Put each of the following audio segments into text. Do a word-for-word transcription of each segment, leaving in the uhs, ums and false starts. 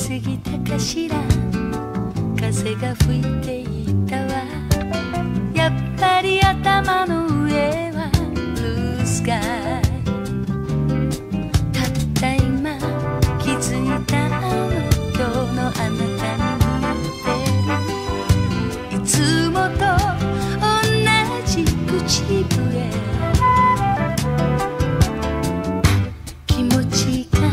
過ぎたかしら。風が吹いていたわ。やっぱり頭の上はブルースカイ。たった今気づいたの、今日のあなたに似合ってる。いつもと同じ口笛。気持ちが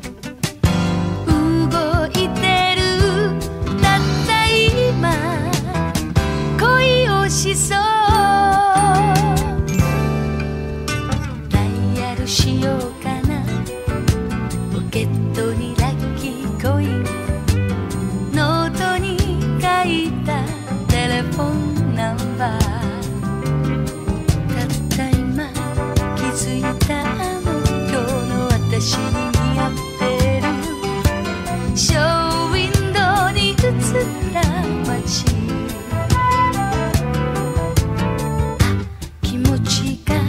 動いてる。たった今恋をしそう。ダイヤルしようかな。ポケットにラッキーコイン、ノートに書いたテレフォンナンバー。たった今気づいたの、今日の私に似合ってる。ショーウィンドウに映った街。気持ちが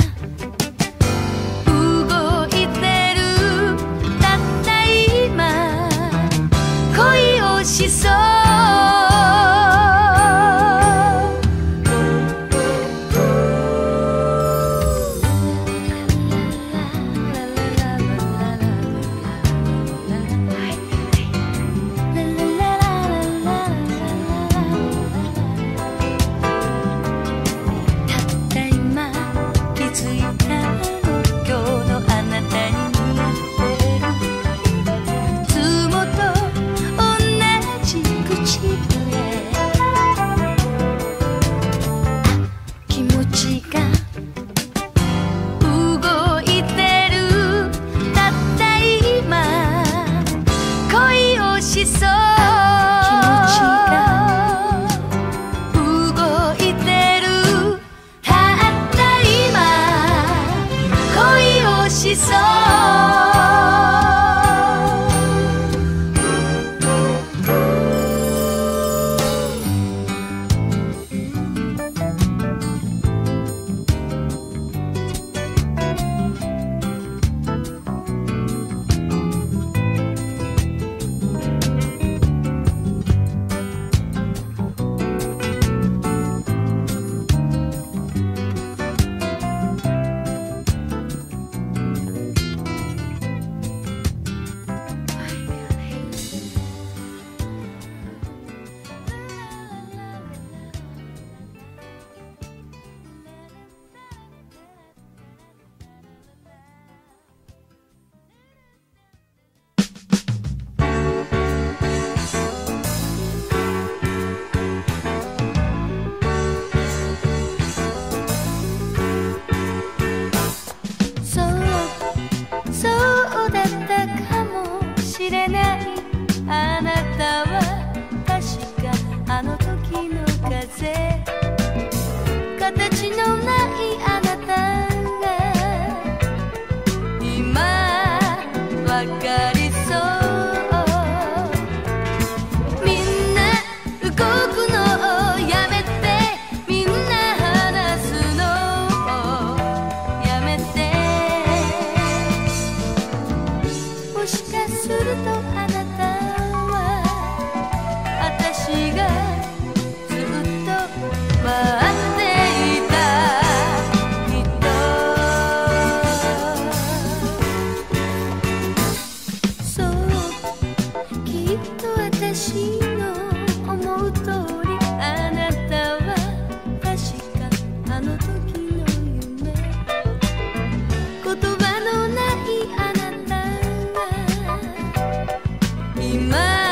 動いてる。たった今恋をしそう。あなたは確かあの時の風。形のないあなたが今わかりそう。みんな動くのをやめて、みんな話すのをやめて。もしかするとあなた私がずっと待っていた人。そうきっと私の思う通り、あなたは確かあの時の夢。言葉のないあなたが今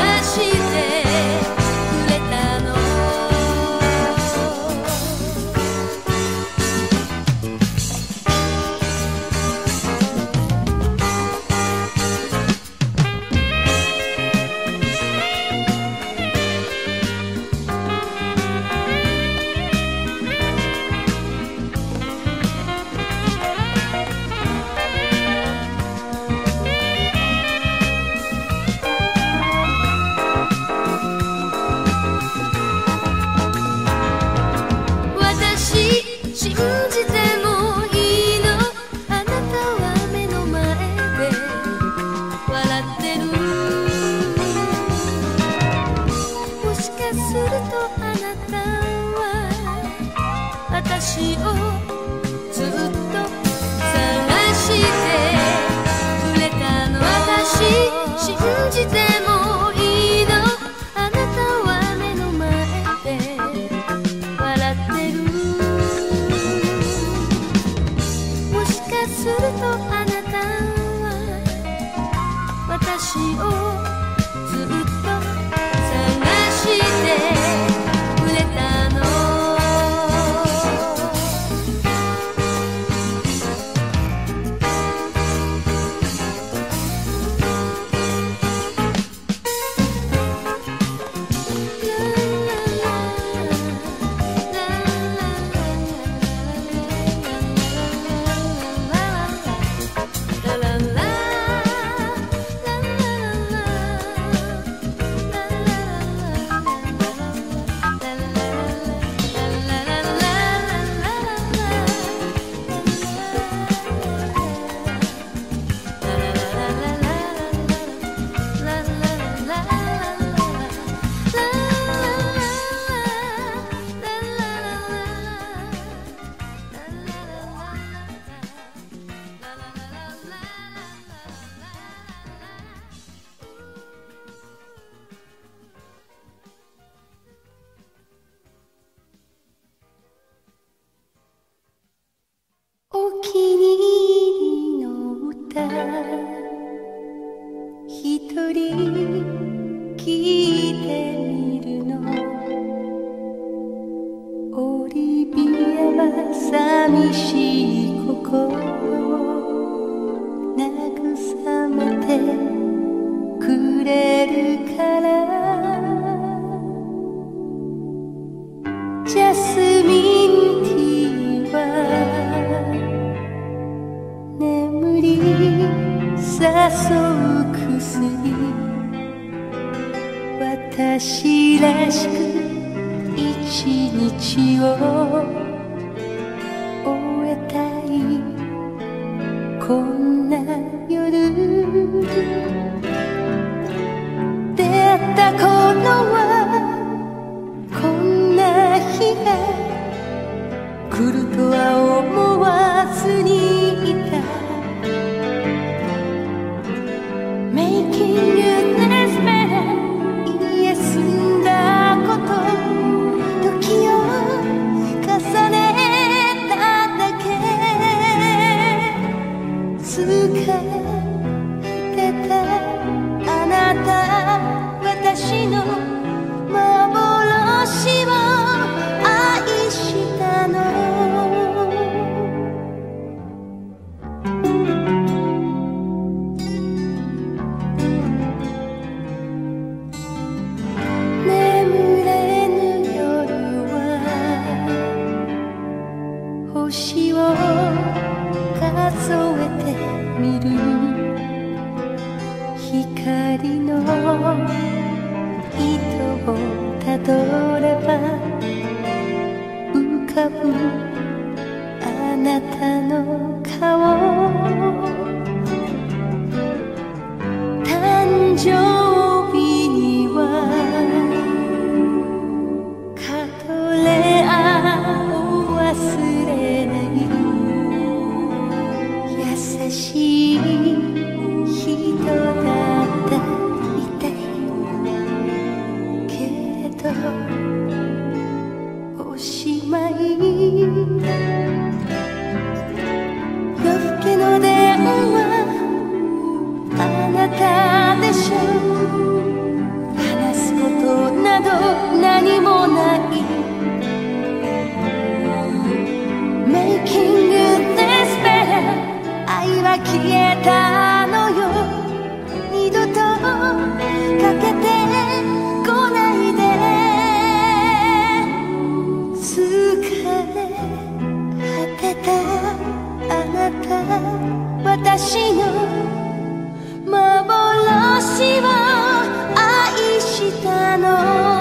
「 私をずっと探してくれたの。私信じてもいいの。あなたは目の前で笑ってる。もしかするとあなたは私をずっと探してくれたの。お気に入りの歌一人聞いてみるの。オリビアは寂しい心を慰めてくれるから。ジャスミンティーは眠り誘う薬。私らしく一日を終えたいこんな夜。出会った頃はこんな日が来るとは思わずにいた。Making goodness better 言え済んだこと時を重ねただけ。疲れてたあなた私の幻を愛したの。眠れぬ夜は星を数えてみる。光の糸をたどれば浮かぶあなたの顔。誕生日にはカトレアを忘れない。優しい人だったみたいけれどおしまい。夜更けの電話あなたでしょ。話すことなど何もない。Making goodness better 愛は消えたのよ。二度とかけてこないで。疲れ果てたあなた私の幻を愛したの。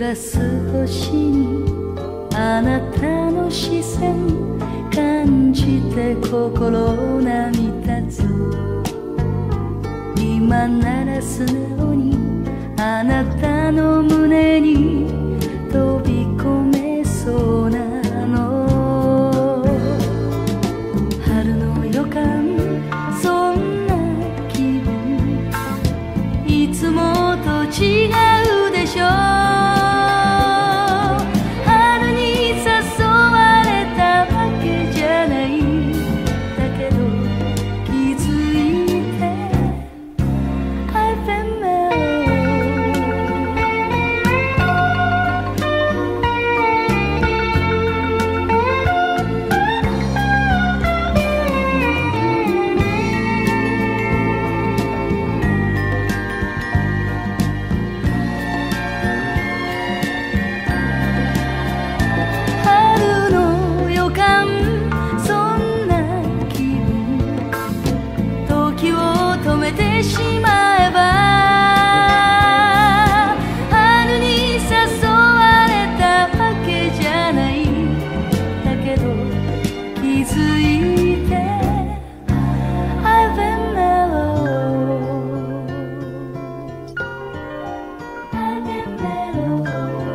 がす星にあなたの視線感じて心波立つ。今なら素直にあなたの胸に飛び込めそうなの。春の予感そんな気分いつもと違うでしょ。春に誘われたわけじゃない。だけど気づいて I've been mellow。 春の予感そんな気分時を止めてしまえば。春に誘われたわけじゃない。だけど気づいて I've been mellow。 I've been mellow。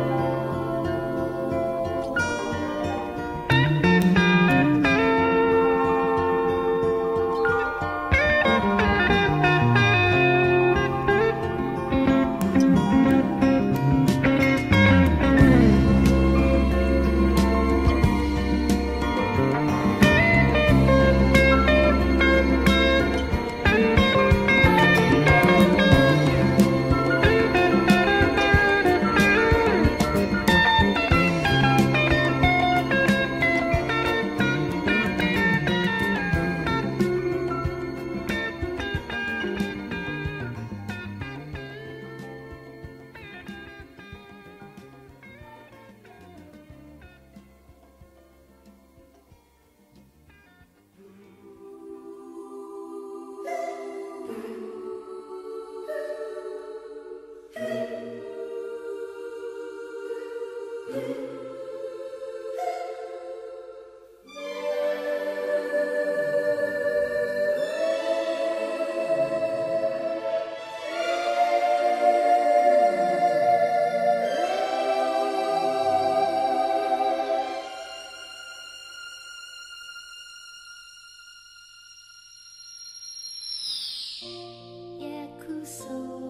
約束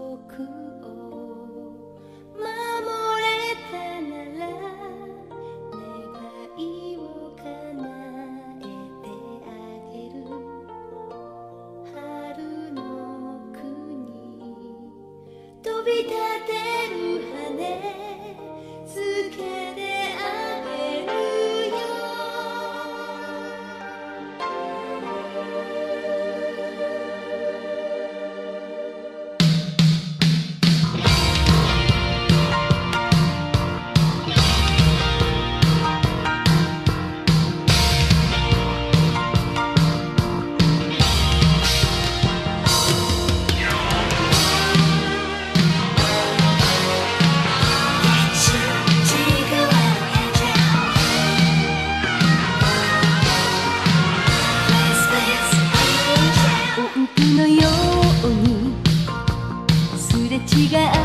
を守れたなら願いを叶えてあげる。春の国飛び立てる羽つけてあげるよ。音符のようにすれ違う